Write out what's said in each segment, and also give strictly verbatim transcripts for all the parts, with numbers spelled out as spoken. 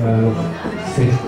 Sí.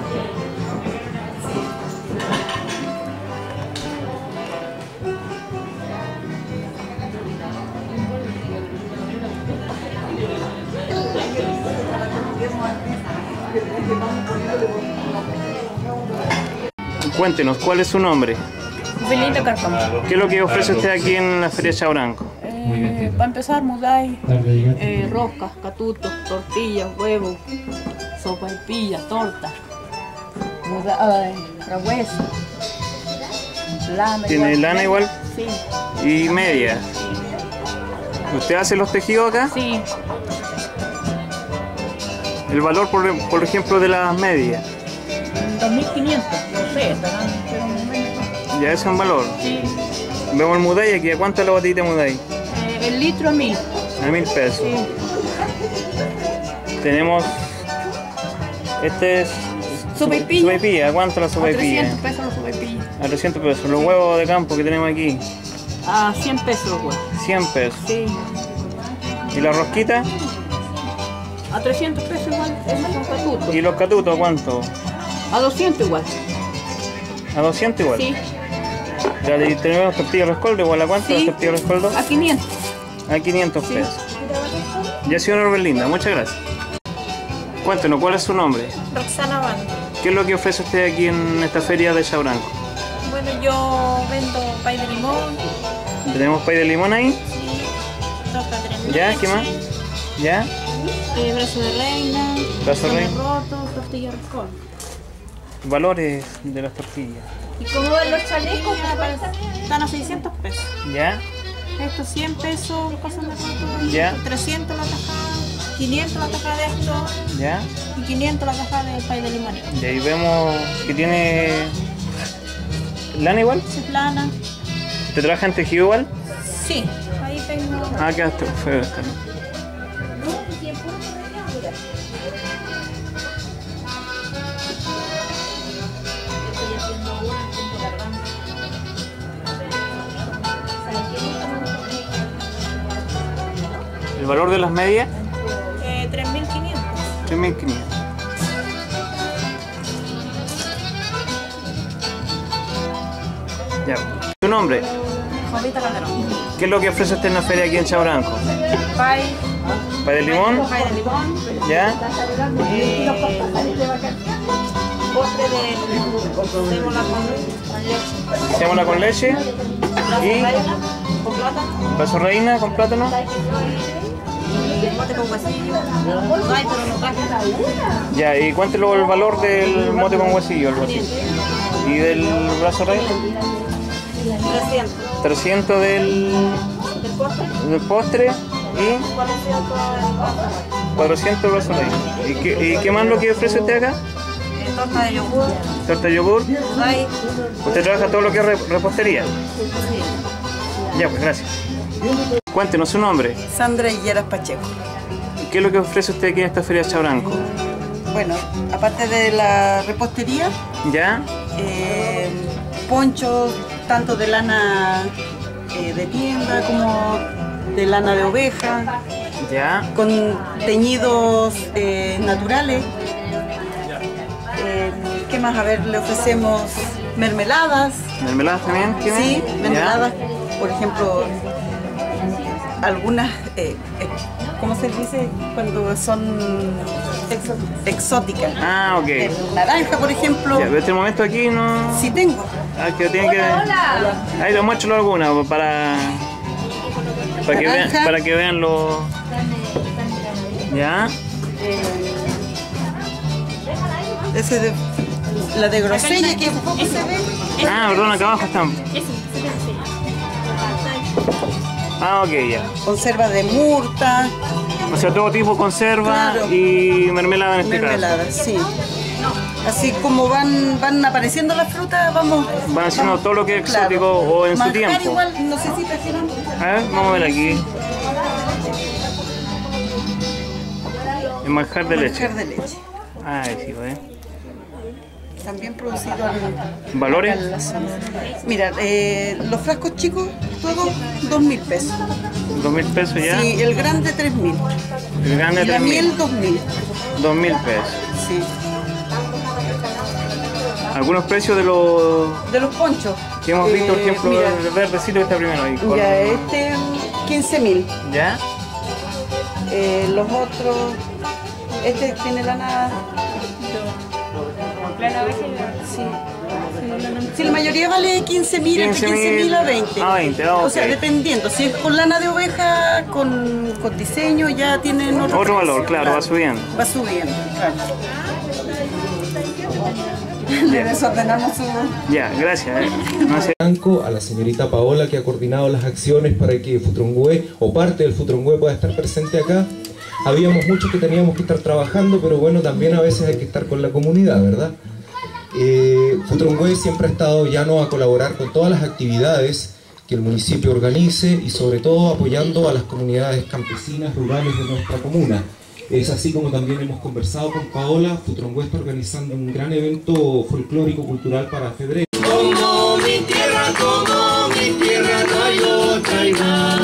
Cuéntenos, ¿cuál es su nombre? Belinda Carcamo. ¿Qué es lo que ofrece usted aquí en la Feria Chabranco? Eh, para empezar, mudai, eh, roscas, catutos, tortillas, huevos, sopaipilla, torta, mudai, rabueso, lana. ¿Tiene igual. lana igual? Sí. ¿Y media? ¿Usted hace los tejidos acá? Sí. ¿El valor, por, por ejemplo, de las medias? dos mil quinientos, no sé, estarán, pero un momento. Ya ese es un valor. Sí. Vemos el mudai aquí. ¿A cuánto la botellita de mudai? Eh, el litro a mil. A mil pesos. Sí. Tenemos... Este es... Sopaipilla. Sopaipilla. ¿A cuánto la A sopaipilla? trescientos pesos la sopaipilla. A trescientos pesos. Los huevos de campo que tenemos aquí. A cien pesos los huevos. cien pesos. Sí. ¿Y la rosquita? A trescientos pesos igual, esos son catutos. ¿Y los catutos cuánto? A doscientos igual. ¿A doscientos igual? Sí. Ya, y tenemos tortillas de rescoldo, igual a cuánto Sí. las tortillas de rescoldo? A quinientos. A quinientos Sí. pesos. Ya, señora Belinda, muchas gracias. Cuéntenos, ¿cuál es su nombre? Roxana Van. ¿Qué es lo que ofrece usted aquí en esta feria de Chabranco? Bueno, yo vendo pay de limón, Tenemos pay de limón ahí. sí, torta tres leches, ¿Ya? ¿Qué más? ¿Ya? eh, brazo de reina, Brazo de lones reina. rotos, tortilla roscón. Valores de las tortillas. ¿Y cómo van los chalecos? Están a seiscientos pesos. ¿Ya? Estos cien pesos, cosas de roto, Ya. trescientos la tajada, quinientos la tajada de esto ¿Ya? y quinientos la tajada del pay de limón. Y ahí vemos que tiene... ¿Lana igual? ¿Es plana? ¿Te trabaja en tejido igual? Sí, ahí tengo. Ah, qué feo está. ¿El valor de las medias? Eh, tres mil quinientos. tres mil quinientos. Ya. ¿Tu nombre? Jovita Calderón. ¿Qué es lo que ofrece usted en la feria aquí en Chabranco? Pay, ¿Pay de limón? pay de limón. ¿Ya? Eh, postre de sémola con leche. Sémola con leche. Brazo Y reina con plátano. vaso reina con plátano. Y mote con huesillo. No hay, pero no traje. Ya, ¿y cuánto es luego el valor del mote con huesillo? Algo así. ¿Y del brazo reina? trescientos. trescientos del, Del postre, del postre y cuatrocientos del postre. cuatrocientos brazo reina. ¿Y qué, ¿Y qué más lo que ofrece usted acá? Eh, torta de yogur. Torta de yogur. Hay. ¿Usted trabaja todo lo que es re- repostería? Sí. Ya, pues gracias. Cuéntenos su nombre. Sandra Higueras Pacheco. ¿Qué es lo que ofrece usted aquí en esta feria de Chabranco? Bueno, aparte de la repostería, ¿Ya? eh, ponchos tanto de lana eh, de tienda como de lana de oveja, ¿Ya? con teñidos eh, naturales. Eh, ¿Qué más? A ver, le ofrecemos mermeladas. ¿Mermeladas también tiene? Sí, ¿Ya? mermeladas, por ejemplo, algunas, eh, eh, ¿cómo se dice? Cuando son exóticas. Ah, ok. Eh, naranja, por ejemplo. Ya, pero este momento aquí no... Sí tengo. Ah, que tiene que... Ahí lo muestro alguna para... Para que, vean, Naranja. para que vean los... ¿Ya? Ese de, la de grosella que poco se ve. Ah, perdón, acá abajo están. Ah, ok, ya. Conserva de murta, O sea, todo tipo de conserva Claro. y mermelada en este mermelada, sí. Así como van van apareciendo las frutas, vamos. caso. Van haciendo vamos- todo lo que es claro. exótico o en su Manjar tiempo. igual, no sé si trajeron. A ver, vamos a ver aquí. El manjar de leche. Manjar de leche. Ah, sí, ¿eh? También producido en, ¿Valores? acá en la zona. Mira, eh, los frascos chicos, todos dos mil pesos. Dos mil pesos ya. Sí, el grande tres mil. El grande Y la tres mil. miel dos mil. Dos mil pesos. sí. Algunos precios de los De los ponchos. que hemos visto, por Eh, ejemplo, mira, el verdecito que está primero ahí. con- ya este quince mil. ¿Ya? Eh, los otros, este tiene lana. Sí. Sí, la mayoría vale quince mil, entre quince mil a veinte. A veinte, ah, O sea, ok. dependiendo. Si es con lana de oveja, con, con diseño, ya tienen otro, Otro valor, precio, claro, va subiendo. Va subiendo, claro. Le desordenamos su... Ya, gracias. eh. No sé. Blanco, a la señorita Paola que ha coordinado las acciones para que Futrongüe o parte del Futrongüe pueda estar presente acá. Habíamos muchos que teníamos que estar trabajando, pero bueno, también a veces hay que estar con la comunidad, ¿verdad? Eh, Futrongüe siempre ha estado llano a colaborar con todas las actividades que el municipio organice y sobre todo apoyando a las comunidades campesinas rurales de nuestra comuna. Es así como también hemos conversado con Paola. Futrongüe está organizando un gran evento folclórico cultural para febrero. Como mi tierra, como mi tierra, no hay otra igual.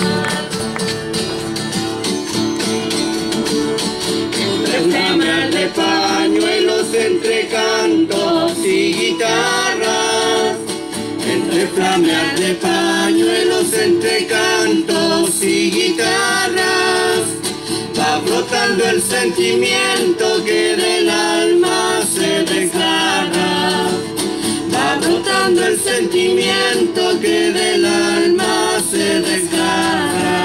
Entre flamas de pañuelos, entre cantos y guitarras. Entre flamas de pañuelos, entre cantos y guitarras. Va brotando el sentimiento que del alma se desgarra. Va brotando el sentimiento que del alma se desgarra.